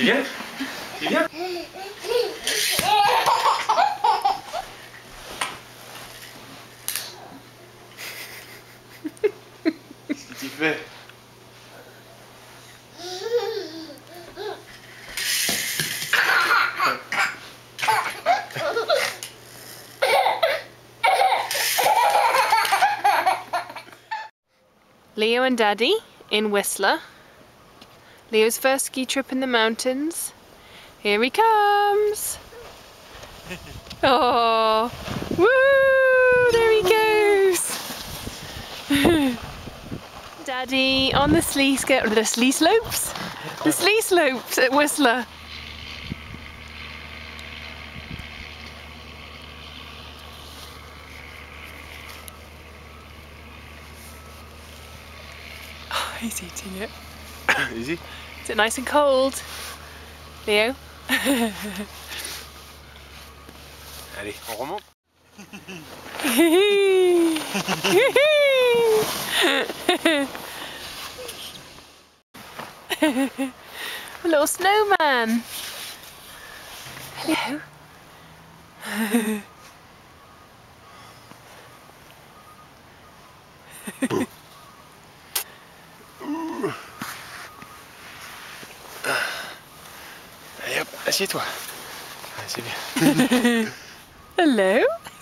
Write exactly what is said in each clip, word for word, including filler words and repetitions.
viens? Tu viens? Qu'est-ce que tu fais? Leo and Daddy in Whistler. Leo's first ski trip in the mountains. Here he comes! Oh, woo! There he goes! Daddy on the ski sca- the ski slopes? The ski slopes at Whistler. Oh, he's eating it. Is he? Is it nice and cold? Leo? Allez, on remonte. A little snowman. Hello. Allez hop, assieds-toi. Ah, c'est bien. Hello.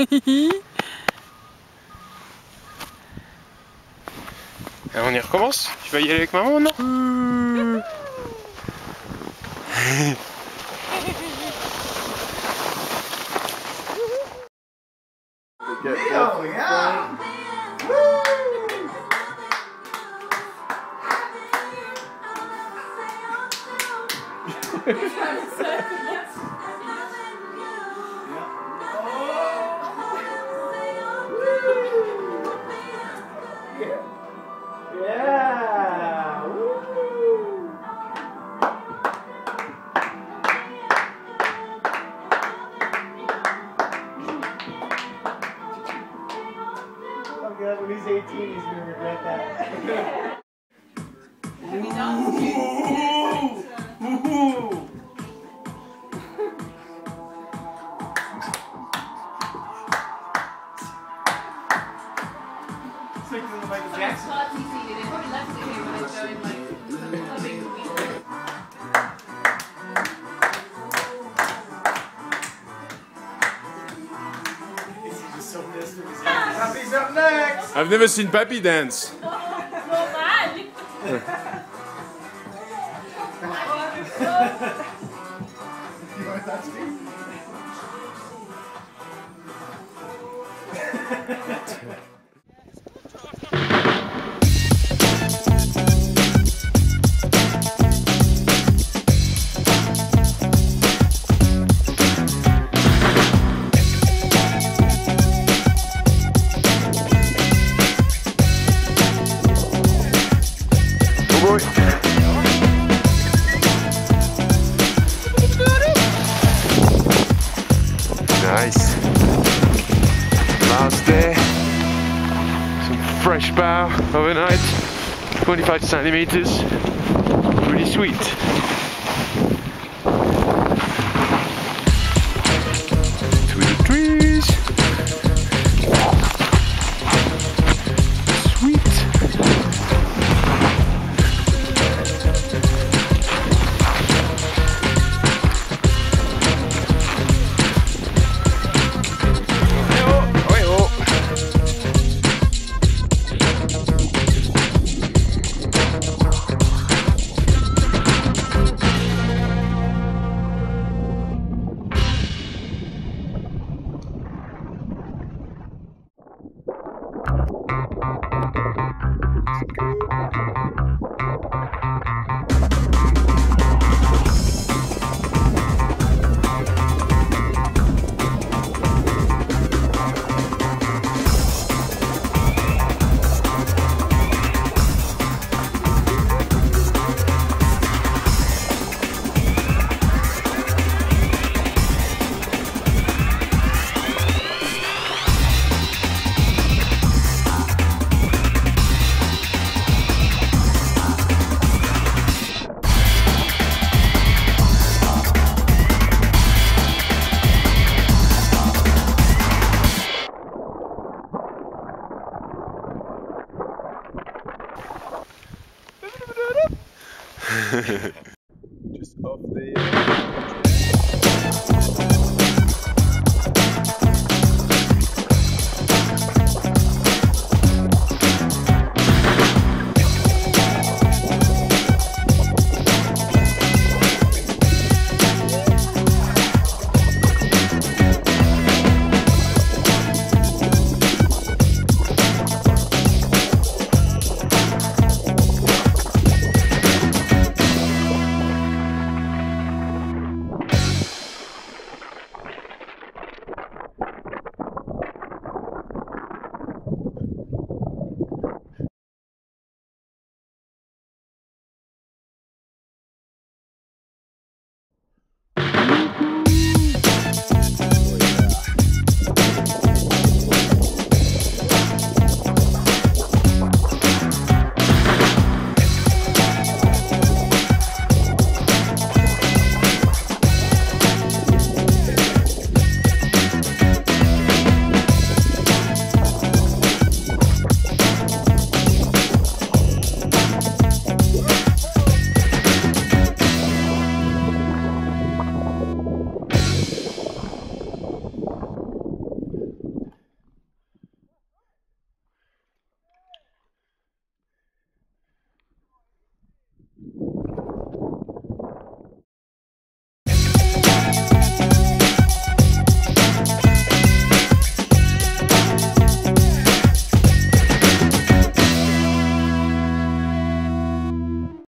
Alors on y recommence? Tu vas y aller avec maman, non? Leo, yeah! Yeah! Woo! Oh god, when he's eighteen, he's gonna regret that. It's like doing Michael Jackson. Papi's up next! I've never seen Papi dance. You want to touch me? Nice. Last day. Some fresh bow overnight. twenty-five centimeters. Pretty sweet. To the trees. Sweet.